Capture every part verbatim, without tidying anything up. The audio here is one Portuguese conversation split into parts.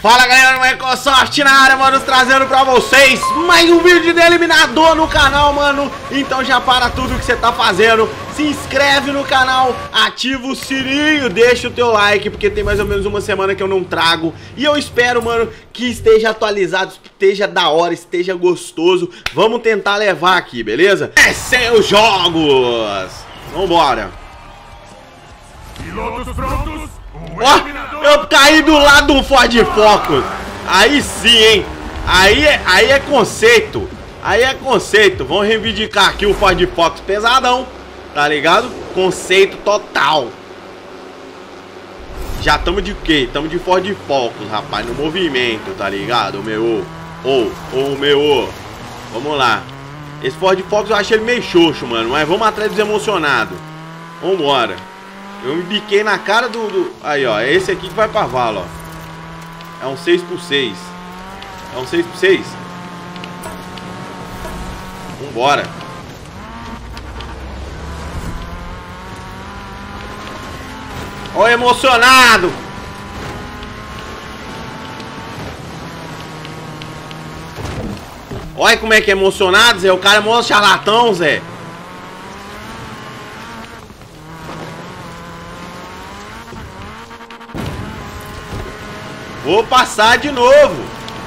Fala galera do Microsoft na área, mano, trazendo pra vocês mais um vídeo de eliminador no canal, mano. Então já para tudo que você tá fazendo, se inscreve no canal, ativa o sininho, deixa o teu like, porque tem mais ou menos uma semana que eu não trago. E eu espero, mano, que esteja atualizado, esteja da hora, esteja gostoso. Vamos tentar levar aqui, beleza? É sem os jogos! Vambora! Pilotos prontos? Ó, oh, eu caí do lado do Ford Focus. Aí sim, hein? Aí é, aí é conceito. Aí é conceito. Vamos reivindicar aqui o Ford Focus pesadão. Tá ligado? Conceito total. Já estamos de quê? Estamos de Ford Focus, rapaz. No movimento, tá ligado? O meu. Ô, ô, meu. Vamos lá. Esse Ford Focus eu achei ele meio xoxo, mano. Mas vamos atrás dos emocionados. Vambora. Eu me biquei na cara do, do... Aí, ó. É esse aqui que vai pra vala, ó. É um seis por seis. É um seis por seis. Vambora. Ó, emocionado. Olha como é que é emocionado, Zé. O cara é mó charlatão, Zé. Vou passar de novo.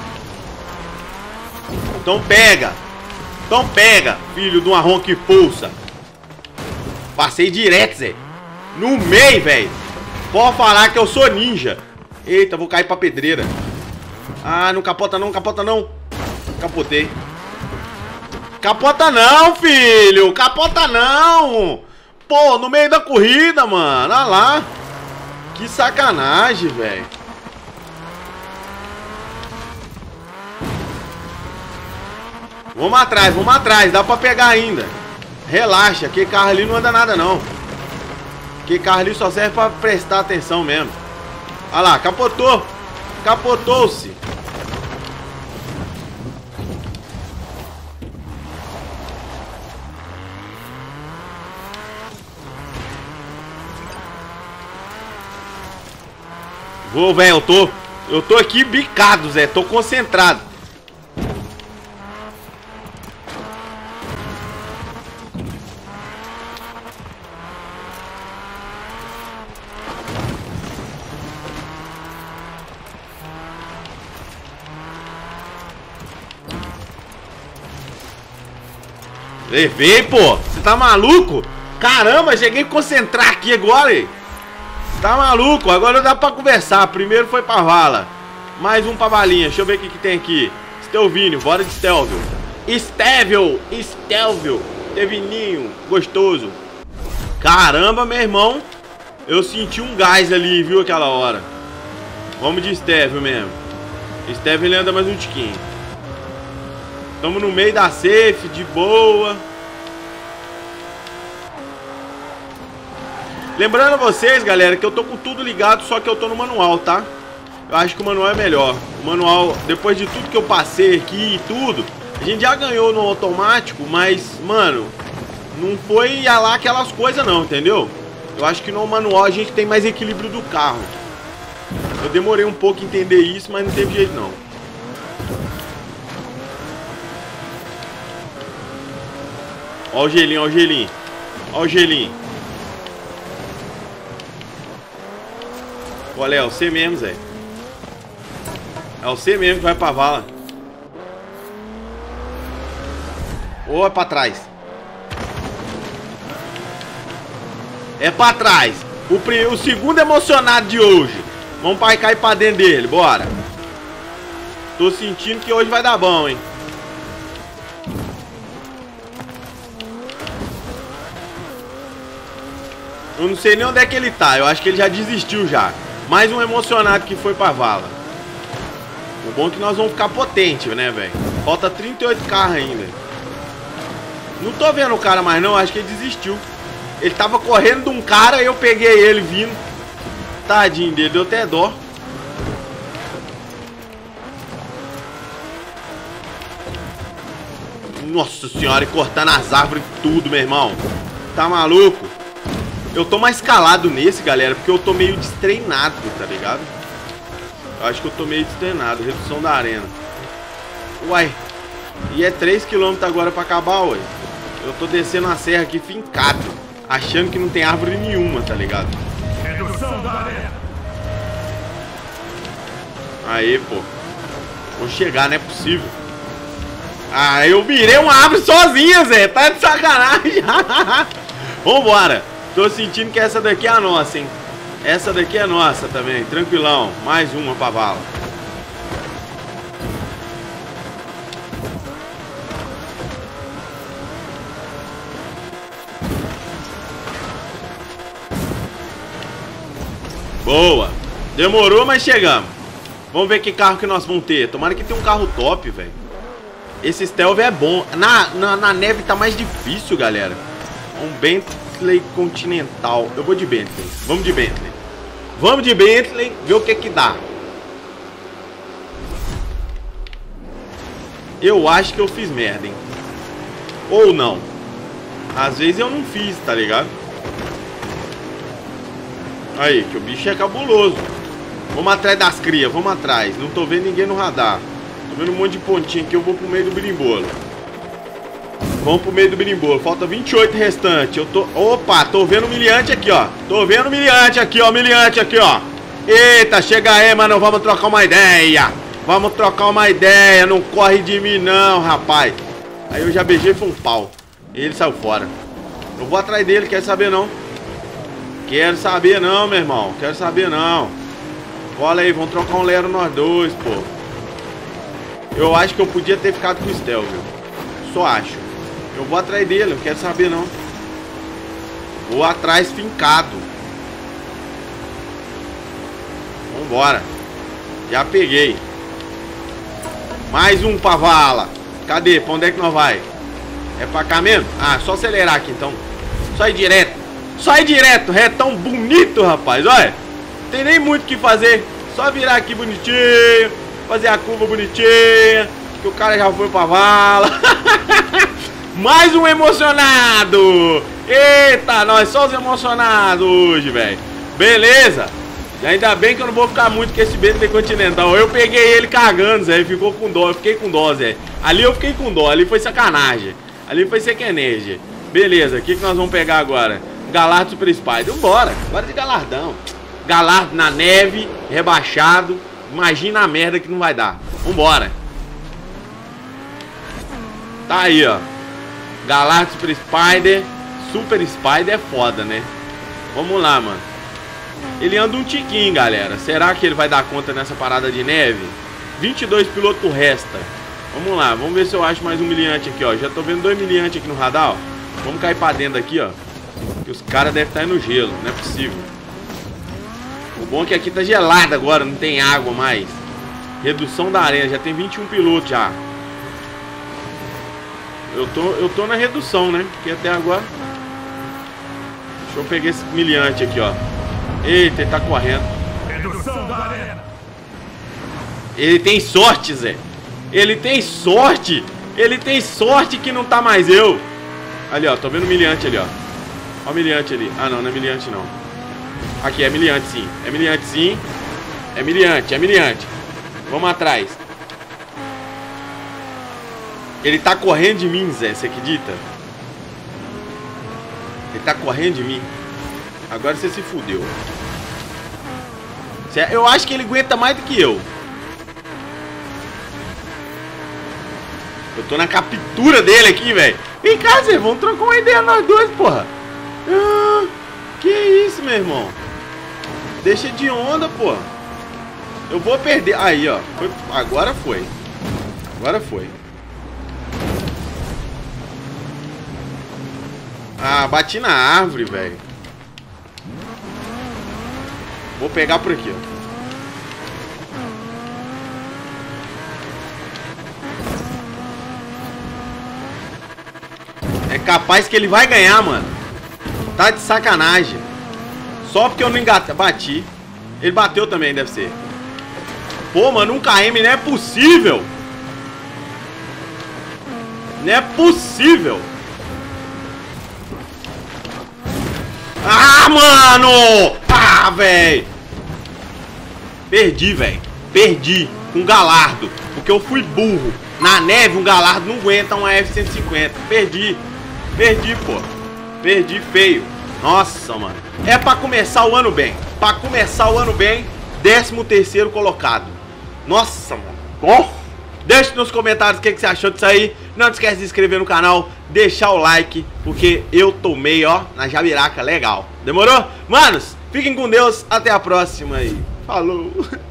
Então pega. Então pega, filho de uma ronca que pulsa. Passei direto, Zé. No meio, velho. Pode falar que eu sou ninja. Eita, vou cair pra pedreira. Ah, não capota não, capota não. Capotei. Capota não, filho. Capota não. Pô, no meio da corrida, mano. Olha lá. Que sacanagem, velho. Vamos atrás, vamos atrás, dá pra pegar ainda. Relaxa, que carro ali não anda nada não. Que carro ali só serve pra prestar atenção mesmo. Olha lá, capotou. Capotou-se. Vou, velho, eu tô Eu tô aqui bicado, Zé, tô concentrado. Levei, pô. Você tá maluco? Caramba, cheguei a concentrar aqui agora, hein? Tá maluco? Agora dá pra conversar. Primeiro foi pra vala. Mais um pra valinha. Deixa eu ver o que, que tem aqui. Stelvinho, bora de Stelvio. Stelvio, Stelvio. Tevininho, gostoso. Caramba, meu irmão. Eu senti um gás ali, viu, aquela hora. Vamos de Stelvio mesmo. Stelvio ele anda mais um tiquinho. Estamos no meio da safe, de boa. Lembrando a vocês, galera, que eu tô com tudo ligado, só que eu tô no manual, tá? Eu acho que o manual é melhor. O manual, depois de tudo que eu passei aqui e tudo, a gente já ganhou no automático, mas, mano, não foi lá aquelas coisas não, entendeu? Eu acho que no manual a gente tem mais equilíbrio do carro. Eu demorei um pouco a entender isso, mas não teve jeito não. Ó o gelinho, ó o gelinho. Ó o gelinho. Olha, é o C mesmo, Zé. É o C mesmo que vai pra vala. Ou é pra trás? É pra trás. O, o segundo emocionado de hoje. Vamos pra cair pra dentro dele, bora. Tô sentindo que hoje vai dar bom, hein. Eu não sei nem onde é que ele tá. Eu acho que ele já desistiu já. Mais um emocionado que foi pra vala. O bom é que nós vamos ficar potente, né, velho? Falta trinta e oito carros ainda. Não tô vendo o cara mais não. Acho que ele desistiu. Ele tava correndo de um cara e eu peguei ele vindo. Tadinho dele, deu até dó. Nossa senhora, e cortando as árvores e tudo, meu irmão. Tá maluco? Eu tô mais calado nesse, galera, porque eu tô meio destreinado, tá ligado? Eu acho que eu tô meio destenado. Redução da arena. Uai. E é três quilômetros agora pra acabar, ué. Eu tô descendo a serra aqui fincado, achando que não tem árvore nenhuma, tá ligado? Redução da arena. Aí, pô. Vou chegar, não é possível. Ah, eu virei uma árvore sozinha, Zé. Tá de sacanagem. Vambora. Tô sentindo que essa daqui é a nossa, hein. Essa daqui é nossa também, tranquilão. Mais uma pra vala. Boa. Demorou, mas chegamos. Vamos ver que carro que nós vamos ter. Tomara que tenha um carro top, velho. Esse stealth é bom. Na, na, na neve tá mais difícil, galera. Um Bentley Continental. Eu vou de Bentley. Vamos de Bentley. Vamos de Bentley. Ver o que que dá. Eu acho que eu fiz merda, hein. Ou não. Às vezes eu não fiz, tá ligado? Aí, que o bicho é cabuloso. Vamos atrás das crias, vamos atrás. Não tô vendo ninguém no radar. Tô vendo um monte de pontinho aqui, eu vou pro meio do birimbolo. Vamos pro meio do birimbolo. Falta vinte e oito restantes. Eu tô... Opa, tô vendo o miliante aqui, ó. Tô vendo o miliante aqui, ó. Miliante aqui, ó. Eita, chega aí, mano. Vamos trocar uma ideia. Vamos trocar uma ideia. Não corre de mim, não, rapaz. Aí eu já beijei, foi um pau. E ele saiu fora. Eu vou atrás dele, quer saber não. Quero saber não, meu irmão. Quero saber não. Olha aí, vamos trocar um lero nós dois, pô. Eu acho que eu podia ter ficado com o stealth, viu? Só acho. Eu vou atrás dele, não quero saber não. Vou atrás fincado. Vambora. Já peguei. Mais um pra vala. Cadê? Pra onde é que nós vai? É pra cá mesmo? Ah, só acelerar aqui então. Só ir direto. Só ir direto, retão bonito, rapaz, olha. Não tem nem muito o que fazer. Só virar aqui bonitinho. Fazer a curva bonitinha. Que o cara já foi pra vala. Mais um emocionado. Eita, nós só os emocionados hoje, velho. Beleza. E ainda bem que eu não vou ficar muito com esse Bentley Continental. Eu peguei ele cagando, Zé. Ficou com dó, eu fiquei com dó, Zé. Ali eu fiquei com dó, ali foi sacanagem. Ali foi sacanagem. Beleza, o que, que nós vamos pegar agora? Galardo Super Spider, vambora, bora de galardão. Galardo na neve, rebaixado. Imagina a merda que não vai dar. Vambora. Tá aí, ó. Galardo Super Spider. Super Spider é foda, né? Vamos lá, mano. Ele anda um tiquinho, galera. Será que ele vai dar conta nessa parada de neve? vinte e dois pilotos resta. Vamos lá, vamos ver se eu acho mais um miliante aqui, ó. Já tô vendo dois miliantes aqui no radar, ó. Vamos cair pra dentro aqui, ó. Que os caras devem estar aí no gelo, não é possível. O bom é que aqui tá gelado agora, não tem água mais. Redução da arena, já tem vinte e um pilotos já. Eu tô, eu tô na redução, né? Porque até agora... Deixa eu pegar esse miliante aqui, ó. Eita, ele tá correndo. Redução da arena. Ele tem sorte, Zé. Ele tem sorte. Ele tem sorte que não tá mais eu. Ali, ó, tô vendo o miliante ali, ó. Ó o miliante ali. Ah, não, não é miliante, não. Aqui, é miliante, sim. É miliante, sim. É miliante, é miliante. Vamos atrás. Ele tá correndo de mim, Zé. Você acredita? Ele tá correndo de mim. Agora você se fudeu. Eu acho que ele aguenta mais do que eu. Eu tô na captura dele aqui, velho. Vem cá, Zé. Vamos trocar uma ideia nós dois, porra. Ah, que isso, meu irmão? Deixa de onda, porra. Eu vou perder. Aí, ó. Foi... Agora foi. Agora foi. Ah, bati na árvore, velho. Vou pegar por aqui, ó. É capaz que ele vai ganhar, mano. Tá de sacanagem. Só porque eu não engatei. Bati. Ele bateu também, deve ser. Pô, mano, um K M não é possível. Não é possível. Ah, mano! Ah, velho! Perdi, velho. Perdi com um Galardo, porque eu fui burro. Na neve um Galardo não aguenta uma F cento e cinquenta. Perdi. Perdi, pô. Perdi feio. Nossa, mano. É pra começar o ano bem. Pra começar o ano bem, décimo terceiro colocado. Nossa, mano. Oh. Deixa nos comentários o que, que você achou disso aí. Não esquece de se inscrever no canal, deixar o like, porque eu tomei, ó, na jabiraca legal. Demorou? Manos, fiquem com Deus. Até a próxima aí. Falou.